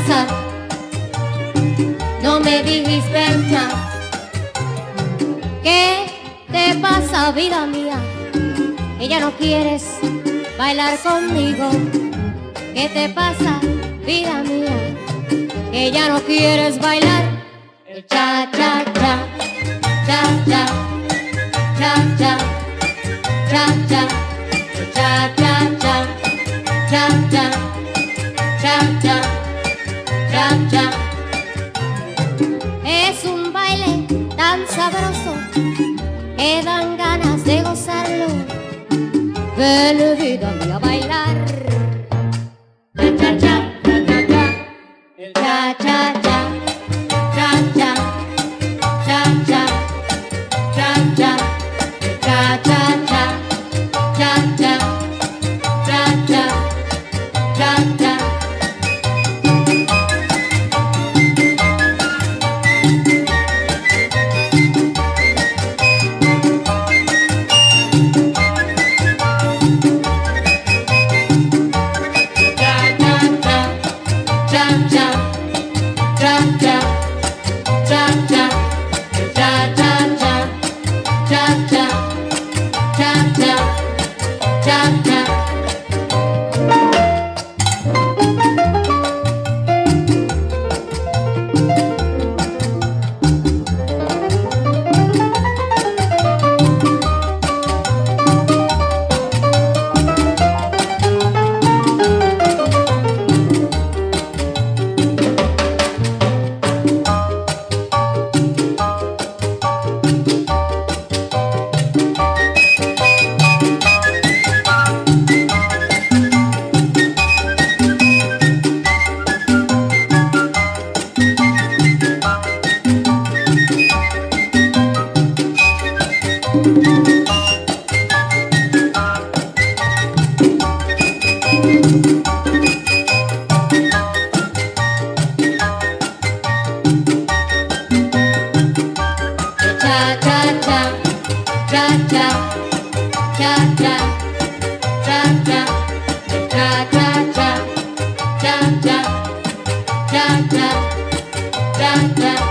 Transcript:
pasa? No me dijiste nada. ¿Qué te pasa, vida mía? Que ya no quieres bailar conmigo. ¿Qué te pasa, vida mía? Que ya no quieres bailar el cha cha cha, cha cha, cha cha, cha cha, cha cha cha, cha cha, cha cha, cha cha. Es un baile tan sabroso que dan ganas de gozarlo. Ven, vida mía, a bailar. Cha cha cha, cha cha cha, cha cha, cha cha, cha cha, cha cha, cha cha, cha cha, cha cha, cha cha. Cha cha, cha cha, cha cha.